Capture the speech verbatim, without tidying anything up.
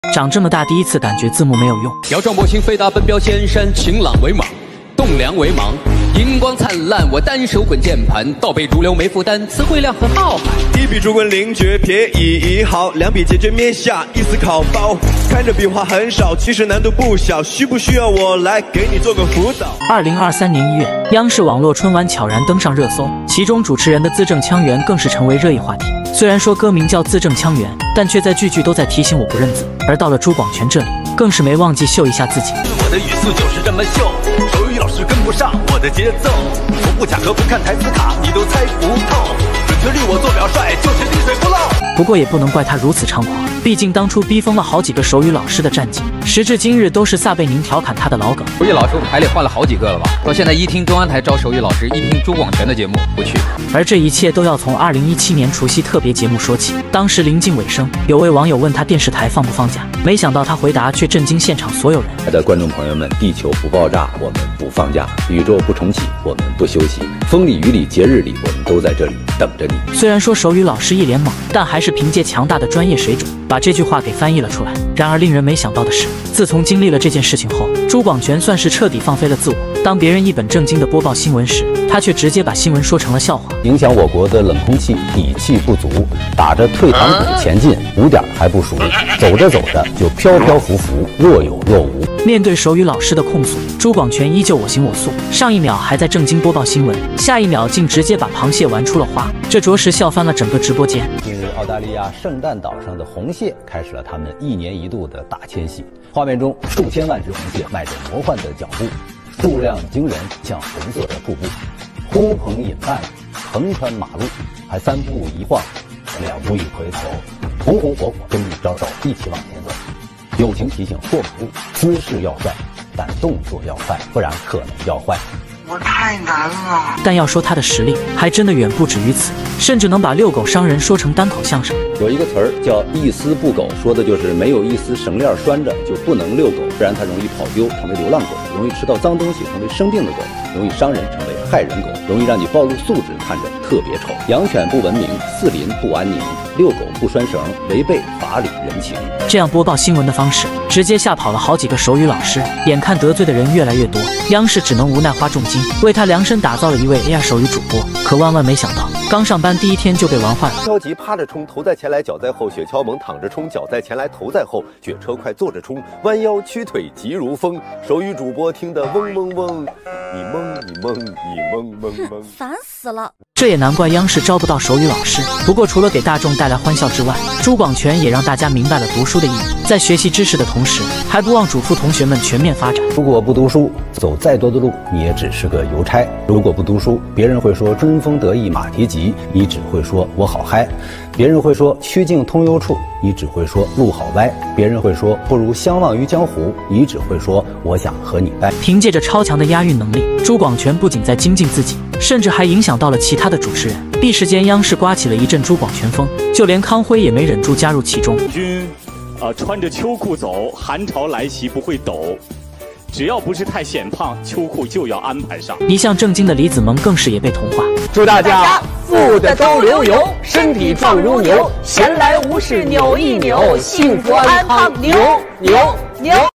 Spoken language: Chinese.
长这么大第一次感觉字幕没有用。 摇撞波形飞达奔飙千山，晴朗为莽，栋梁为芒。 荧光灿烂，我单手滚键盘，倒背如流没负担，词汇量很浩瀚。 一笔竹棍灵绝撇一一毫，两笔解决面下一思考包。看着笔画很少，其实难度不小，需不需要我来给你做个辅导？ 二零二三年一月，央视网络春晚悄然登上热搜，其中主持人的字正腔圆更是成为热议话题。虽然说歌名叫字正腔圆，但却在句句都在提醒我不认字。而到了朱广权这里，更是没忘记秀一下自己。 我的语速就是这么秀，手语老师跟不上我的节奏，我不假壳不看台词卡，你都猜不透。准确率我做表率，就是滴水不漏。 不过也不能怪他如此猖狂，毕竟当初逼疯了好几个手语老师的战绩，时至今日都是撒贝宁调侃他的老梗。 手语老师台里换了好几个了吧？到现在一听中央台招手语老师，一听朱广权的节目不去。 而这一切都要从二零一七年除夕特别节目说起。当时临近尾声，有位网友问他电视台放不放假，没想到他回答却震惊现场所有人。 亲爱的观众朋友们，地球不爆炸，我们不放假；宇宙不重启，我们不休息。风里雨里节日里，我们都在这里等着你。 虽然说手语老师一脸懵，但还是凭借强大的专业水准，把这句话给翻译了出来。然而令人没想到的是，自从经历了这件事情后，朱广权算是彻底放飞了自我。当别人一本正经地播报新闻时，他却直接把新闻说成了笑话。 影响我国的冷空气底气不足，打着退堂鼓前进，五点还不熟，走着走着就飘飘浮浮，若有若无。 面对手语老师的控诉，朱广权依旧我行我素，上一秒还在正经播报新闻，下一秒竟直接把螃蟹玩出了花，这着实笑翻了整个直播间。 近日，澳大利亚圣诞岛上的红蟹开始了他们一年一度的大迁徙，画面中数千万只红蟹迈着魔幻的脚步，数量惊人，像红色的瀑布，呼朋引伴，横穿马路，还三步一晃，两步一回头，红红火火，跟你招手，一起往前走。友情提醒过马路，姿势要帅，但动作要快，不然可能要坏。 我太难了。 但要说他的实力，还真的远不止于此，甚至能把遛狗伤人说成单口相声。 有一个词儿叫一丝不苟，说的就是没有一丝绳链拴着就不能遛狗，不然它容易跑丢，成为流浪狗；容易吃到脏东西，成为生病的狗；容易伤人，成为害人狗；容易让你暴露素质，看着特别丑。养犬不文明，四邻不安宁，遛狗不拴绳，违背法理人情。 这样播报新闻的方式，直接吓跑了好几个手语老师。眼看得罪的人越来越多，央视只能无奈花重金为他量身打造了一位 A I 手语主播。可万万没想到，刚上班第一天就被玩坏了。 着急趴着冲，头在前来脚在后，血敲猛躺着冲，脚在前来头在后，决车快坐着冲，弯腰屈腿急如风。手语主播听得嗡嗡嗡，你懵你懵你懵懵懵， 烦死了。 这也难怪央视招不到手语老师。不过除了给大众带来欢笑之外，朱广权也让大家明白了读书的意义，在学习知识的同时，还不忘嘱咐同学们全面发展。 如果不读书，走再多的路，你也只是个邮差；如果不读书，别人会说春风得意马蹄疾，你只会说我好嗨；别人会说曲径通幽处，你只会说路好歪；别人会说不如相忘于江湖，你只会说我想和你掰。 凭借着超强的押韵能力，朱广权不仅在精进自己，甚至还影响到了其他的主持人。一时间，央视刮起了一阵朱广权风，就连康辉也没忍住加入其中。 君，呃，穿着秋裤走，寒潮来袭不会抖。只要不是太显胖，秋裤就要安排上。 一向正经的李子萌更是也被同化。 祝大家富得周流游，身体壮如牛，闲来无事扭一扭，幸福安康，牛牛牛。